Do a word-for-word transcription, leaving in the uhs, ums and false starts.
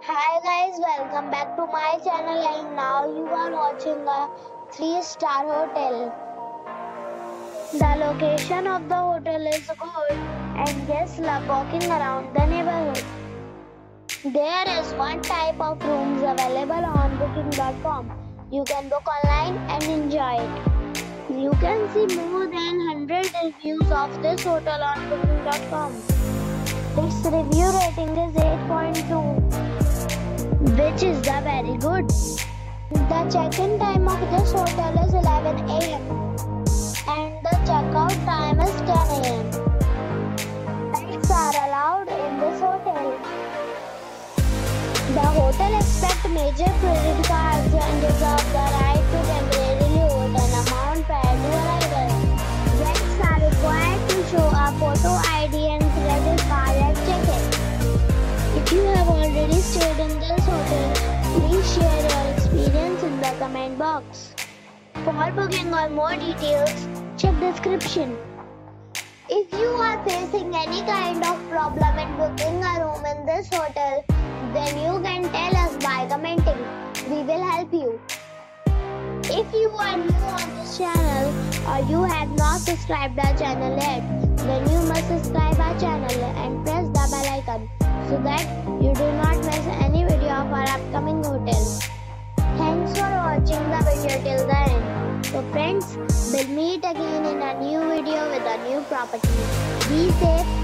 Hi guys, welcome back to my channel and now you are watching a three star hotel. The location of the hotel is good and guests love walking around the neighborhood. There is one type of rooms available on booking dot com. You can book online and enjoy it. You can see more than one hundred reviews of this hotel on booking dot com. Its review rating is eight point two. Which is the very good. The check-in time of this hotel is eleven a m and the checkout time is ten a m Pets are allowed in this hotel. The hotel accepts major credit cards and reserves the right to temporarily hold an amount prior to arrival. Guests are required to show a photo I D and credit card at check-in. If you have already stayed in this hotel, please share your experience in the comment box. For booking or more details, check description. If you are facing any kind of problem in booking a room in this hotel, then you can tell us by commenting. We will help you. If you are new on this channel or you have not subscribed our channel yet, then you must subscribe our channel and press the bell icon so that you do not miss any video of our upcoming hotel. Thanks for watching the video till the end. So friends, we'll meet again in a new video with a new property. Be safe.